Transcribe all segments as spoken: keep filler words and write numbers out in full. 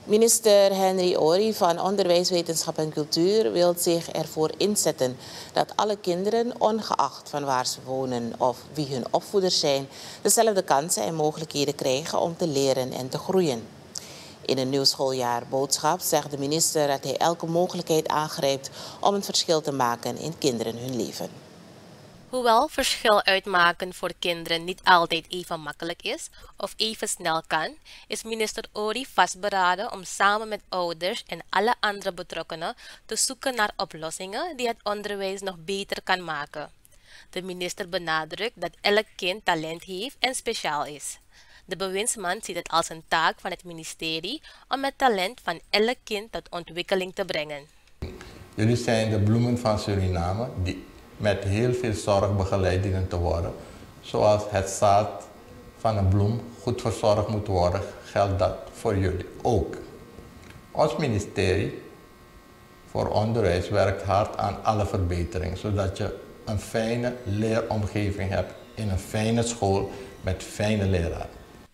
Minister Henry Ori van Onderwijs, Wetenschap en Cultuur wil zich ervoor inzetten dat alle kinderen, ongeacht van waar ze wonen of wie hun opvoeders zijn, dezelfde kansen en mogelijkheden krijgen om te leren en te groeien. In een nieuw schooljaarboodschap zegt de minister dat hij elke mogelijkheid aangrijpt om een verschil te maken in kinderen hun leven. Hoewel verschil uitmaken voor kinderen niet altijd even makkelijk is of even snel kan, is minister Ori vastberaden om samen met ouders en alle andere betrokkenen te zoeken naar oplossingen die het onderwijs nog beter kan maken. De minister benadrukt dat elk kind talent heeft en speciaal is. De bewindsman ziet het als een taak van het ministerie om het talent van elk kind tot ontwikkeling te brengen. Jullie zijn de bloemen van Suriname die met heel veel zorg begeleid dienen te worden. Zoals het zaad van een bloem goed verzorgd moet worden, geldt dat voor jullie ook. Ons ministerie voor Onderwijs werkt hard aan alle verbeteringen, zodat je een fijne leeromgeving hebt in een fijne school met fijne leraren.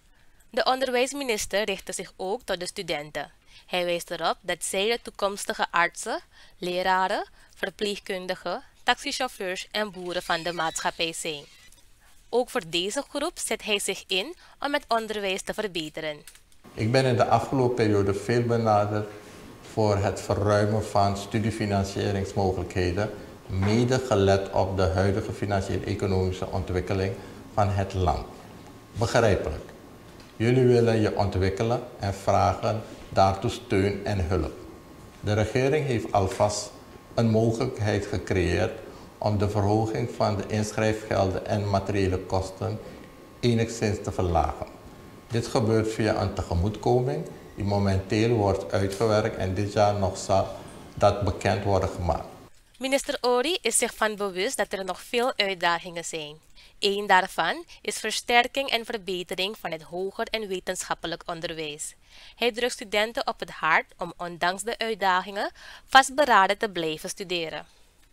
De onderwijsminister richtte zich ook tot de studenten. Hij wijst erop dat zij de toekomstige artsen, leraren, verpleegkundigen, taxichauffeurs en boeren van de maatschappij zijn. Ook voor deze groep zet hij zich in om het onderwijs te verbeteren. Ik ben in de afgelopen periode veel benaderd voor het verruimen van studiefinancieringsmogelijkheden, mede gelet op de huidige financieel-economische ontwikkeling van het land. Begrijpelijk. Jullie willen je ontwikkelen en vragen daartoe steun en hulp. De regering heeft alvast een mogelijkheid gecreëerd om de verhoging van de inschrijfgelden en materiële kosten enigszins te verlagen. Dit gebeurt via een tegemoetkoming die momenteel wordt uitgewerkt en dit jaar nog zal dat bekend worden gemaakt. Minister Ori is zich van bewust dat er nog veel uitdagingen zijn. Eén daarvan is versterking en verbetering van het hoger en wetenschappelijk onderwijs. Hij drukt studenten op het hart om ondanks de uitdagingen vastberaden te blijven studeren.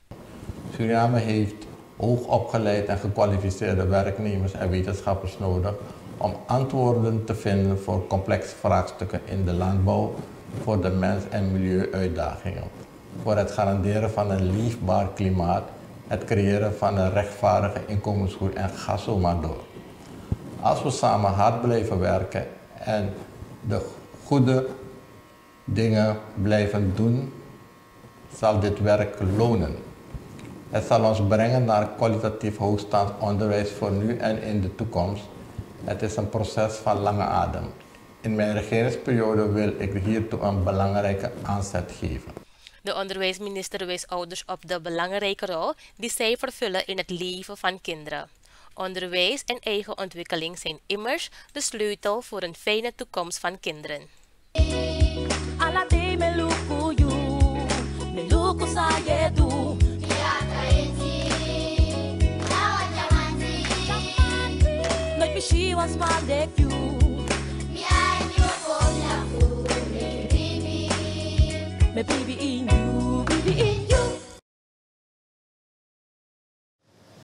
Suriname heeft hoogopgeleid en gekwalificeerde werknemers en wetenschappers nodig om antwoorden te vinden voor complexe vraagstukken in de landbouw, voor de mens- en milieuuitdagingen, voor het garanderen van een leefbaar klimaat, het creëren van een rechtvaardige inkomensgroei en ga zo maar door. Als we samen hard blijven werken en de goede dingen blijven doen, zal dit werk lonen. Het zal ons brengen naar kwalitatief hoogstaand onderwijs voor nu en in de toekomst. Het is een proces van lange adem. In mijn regeringsperiode wil ik hiertoe een belangrijke aanzet geven. De onderwijsminister wijst ouders op de belangrijke rol die zij vervullen in het leven van kinderen. Onderwijs en eigen ontwikkeling zijn immers de sleutel voor een fijne toekomst van kinderen. She was my nephew. Me baby